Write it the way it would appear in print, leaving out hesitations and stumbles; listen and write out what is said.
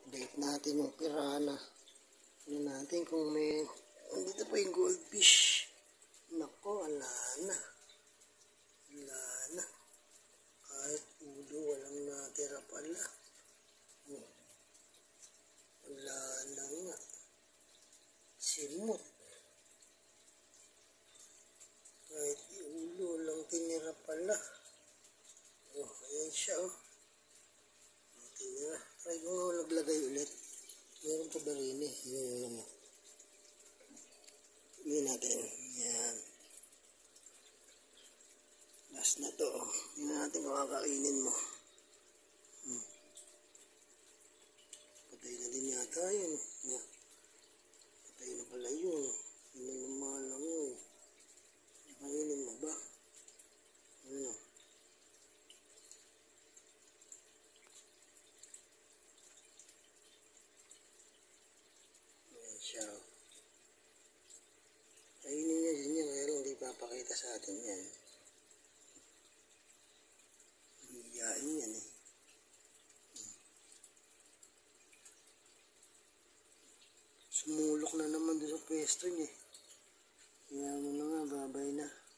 Date natin yung piranha. Ano natin kung may... Andito po yung goldfish. Nako, wala na. Wala na. Kahit ulo, walang natira pala. Wala na nga. Simot. Kahit ulo lang tinira pala. Oh, ayan siya, oh. Tinira. Try ko nga naglagay ulit. Meron pa ba rin eh? Yun naman. Gawin natin. Yan. Last na to. Yan natin kung kakainin mo. Patay na din yata yun. Yan. Patay na pala yun. Hindi naman lang yun. Kainin mo ba? Ano? Ayan siya. Kainin niya din yan. Kaya lang hindi papakita sa atin yan. Hiyain yan eh. Sumulok na naman doon sa pwesto niya. Kaya mo na nga, babay na.